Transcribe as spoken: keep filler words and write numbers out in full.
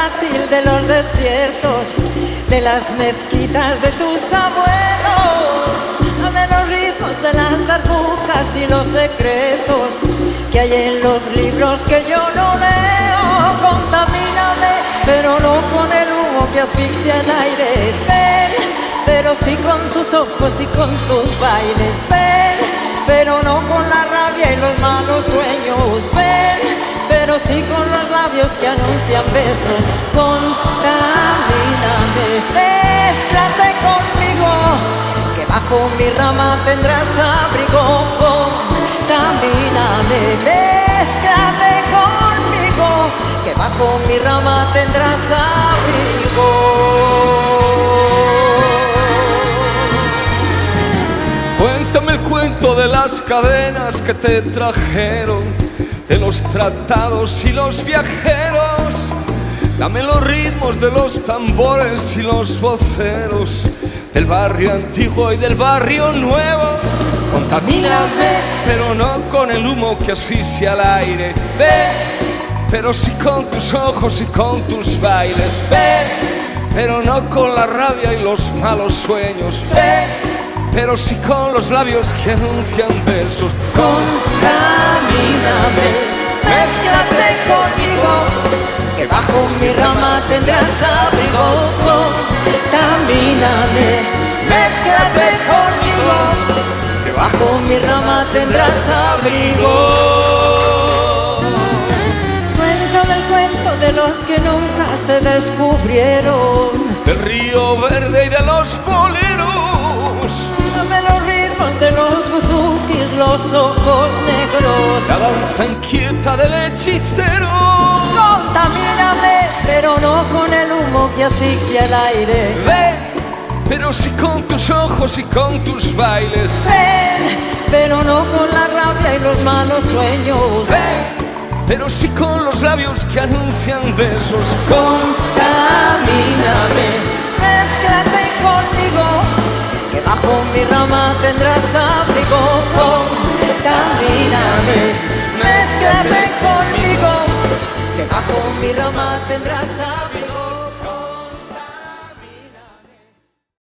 fértil de los desiertos, de las mezquitas de tus abuelos. Dame los ritmos de las darbucas y los secretos que hay en los libros que yo no leo. Contamíname, pero no con el humo que asfixia el aire. Ven, pero sí con tus ojos y con tus bailes. Ven, pero no con la rabia y los malos sueños. Ven, pero sí con los labios que anuncian besos. Contamíname, mézclate conmigo, que bajo mi rama tendrás abrigo. Contamíname, mézclate conmigo, que bajo mi rama tendrás abrigo. Cuéntame el cuento de las cadenas que te trajeron, de los tratados y los viajeros. Dame los ritmos de los tambores y los voceros, del barrio antiguo y del barrio nuevo. Contamíname, pero no con el humo que asfixia el aire. Ven, pero sí con tus ojos y con tus bailes. Ven, pero no con la rabia y los malos sueños. Ven, pero sí con los labios que anuncian besos. Contamíname, mézclate conmigo, que bajo mi rama tendrás abrigo. Contamíname, mézclate conmigo, que bajo mi rama tendrás abrigo. Cuento del cuento de los que nunca se descubrieron, del río verde y de los boleros. Dame los ritmos de los buzukis, los ojos negros, la danza inquieta del hechicero. Contamíname, pero no con el humo que asfixia el aire. Ven, pero sí con tus ojos y con tus bailes. Ven, pero no con la rabia y los malos sueños. Ven, pero sí con los labios que anuncian besos. Contamíname, mézclate conmigo, que bajo mi rama tendrás abrigo. Contamíname, mézclate conmigo, que bajo mi rama tendrás abrigo.